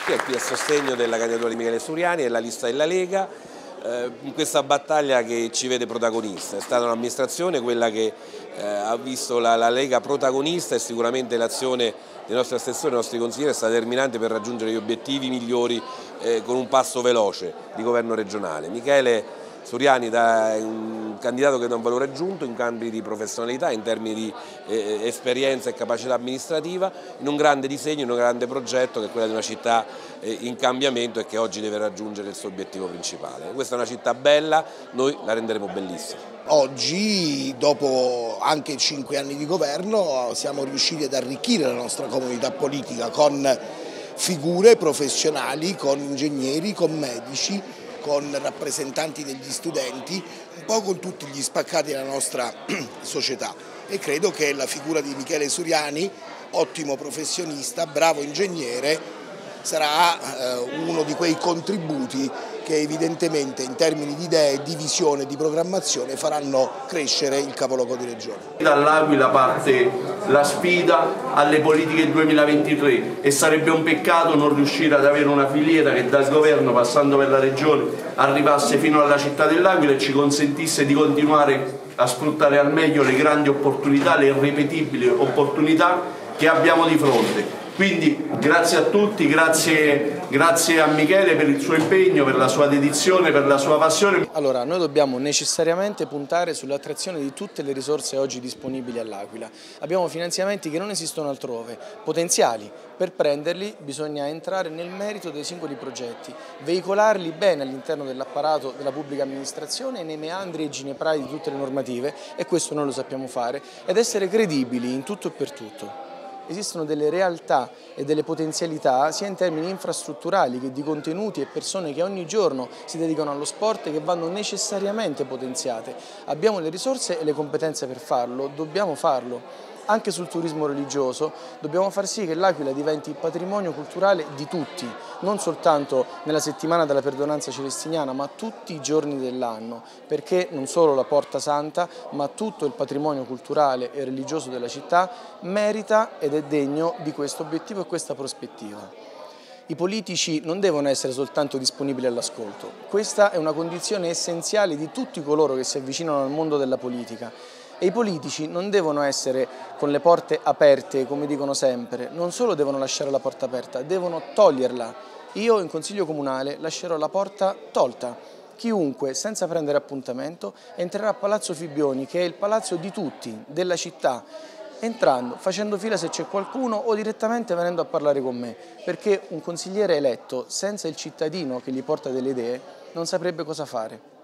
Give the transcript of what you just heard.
È qui a sostegno della candidatura di Michele Suriani e la lista della Lega, in questa battaglia che ci vede protagonista. È stata un'amministrazione quella che ha visto la Lega protagonista e sicuramente l'azione dei nostri assessori, dei nostri consiglieri è stata determinante per raggiungere gli obiettivi migliori con un passo veloce di governo regionale. Michele Suriani è un candidato che dà un valore aggiunto in cambi di professionalità, in termini di esperienza e capacità amministrativa, in un grande disegno, in un grande progetto che è quella di una città in cambiamento e che oggi deve raggiungere il suo obiettivo principale. Questa è una città bella, noi la renderemo bellissima. Oggi, dopo anche 5 anni di governo, siamo riusciti ad arricchire la nostra comunità politica con figure professionali, con ingegneri, con medici, con rappresentanti degli studenti, un po' con tutti gli spaccati della nostra società, e credo che la figura di Michele Suriani, ottimo professionista, bravo ingegnere, sarà uno di quei contributi che evidentemente in termini di idee, di visione, di programmazione faranno crescere il capoluogo di regione. Dall'Aquila parte la sfida alle politiche 2023 e sarebbe un peccato non riuscire ad avere una filiera che dal governo, passando per la regione, arrivasse fino alla città dell'Aquila e ci consentisse di continuare a sfruttare al meglio le grandi opportunità, le irripetibili opportunità che abbiamo di fronte. Quindi grazie a tutti, grazie a Michele per il suo impegno, per la sua dedizione, per la sua passione. Allora, noi dobbiamo necessariamente puntare sull'attrazione di tutte le risorse oggi disponibili all'Aquila. Abbiamo finanziamenti che non esistono altrove, potenziali. Per prenderli bisogna entrare nel merito dei singoli progetti, veicolarli bene all'interno dell'apparato della pubblica amministrazione, nei meandri e gineprai di tutte le normative, e questo noi lo sappiamo fare, ed essere credibili in tutto e per tutto. Esistono delle realtà e delle potenzialità sia in termini infrastrutturali che di contenuti e persone che ogni giorno si dedicano allo sport che vanno necessariamente potenziate. Abbiamo le risorse e le competenze per farlo, dobbiamo farlo. Anche sul turismo religioso dobbiamo far sì che l'Aquila diventi patrimonio culturale di tutti, non soltanto nella settimana della perdonanza celestiniana, ma tutti i giorni dell'anno, perché non solo la Porta Santa, ma tutto il patrimonio culturale e religioso della città merita ed è degno di questo obiettivo e questa prospettiva. I politici non devono essere soltanto disponibili all'ascolto, questa è una condizione essenziale di tutti coloro che si avvicinano al mondo della politica. E i politici non devono essere con le porte aperte, come dicono sempre, non solo devono lasciare la porta aperta, devono toglierla. Io in Consiglio Comunale lascerò la porta tolta. Chiunque, senza prendere appuntamento, entrerà a Palazzo Fibioni, che è il palazzo di tutti, della città, entrando, facendo fila se c'è qualcuno o direttamente venendo a parlare con me, perché un consigliere eletto senza il cittadino che gli porta delle idee non saprebbe cosa fare.